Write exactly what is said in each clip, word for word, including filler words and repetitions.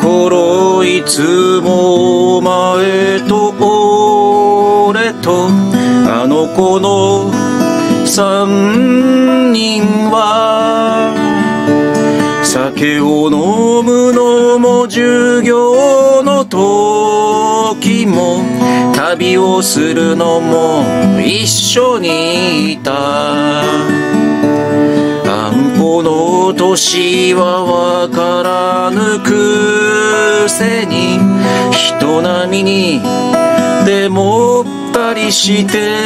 頃いつもお前と俺とあの子の三人は酒を飲むのも授業の時も旅をするのも一緒にいた。あんこの年はわからぬくせに人並みにでもったりして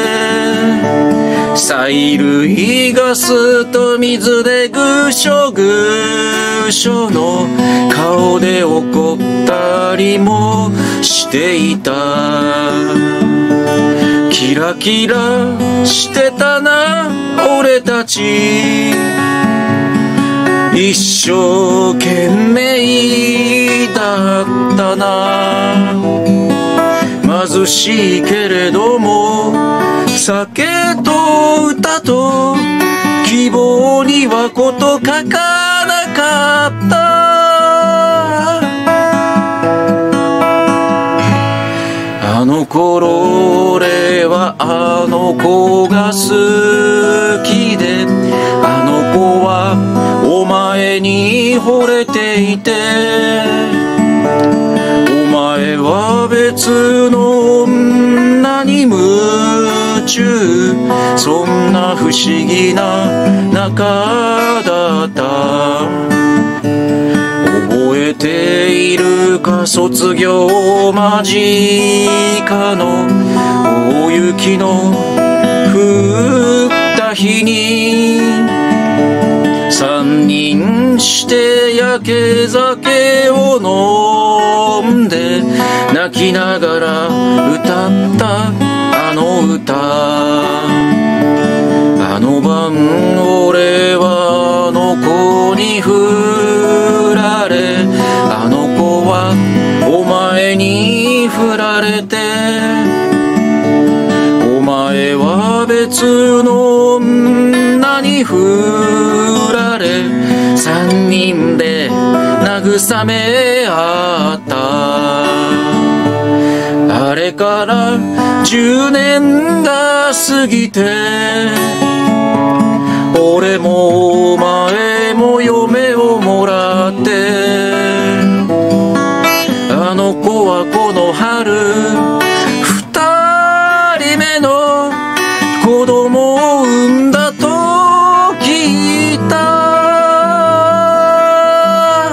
催涙ガスと水でぐしょぐしょの顔で怒ったりもしていた。キラキラしてたな俺たち、一生懸命だったな。貧しいけれども酒と歌と希望にはこと書かなかった。あの頃俺はあの子が好きで、あの子はお前に惚れていて、お前は別の女に夢中、そんな不思議な仲だった。覚えているか卒業間近の大雪の降った日に三人して焼け酒を飲んで泣きながら歌ったあの歌。あの晩俺はあの子に振られ、あの子はお前に振られて、お前は別の女に振られ、三人で慰め合った。あれから十年が過ぎて、俺もお前も嫁をもらって、あの子はこの春二人目の子供を産んだと聞いた。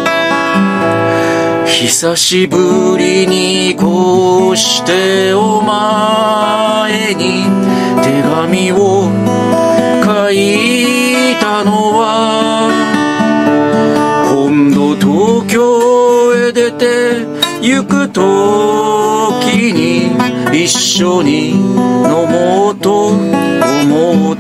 久しぶりにこうしてお前に手紙を書いたのは、今度東京へ出て行く時に一緒に飲もうと思って、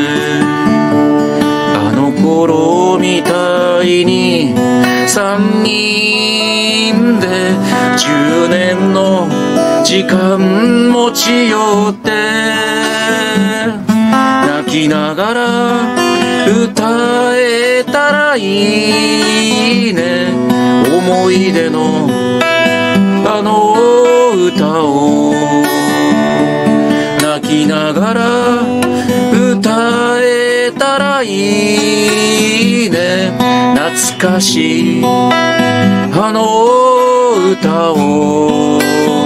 あの頃みたいに三人で十年の時間持ち寄って泣きながら歌えたらいいね。思い出のあの歌を泣きながら歌えたらいいね。懐かしいあの歌を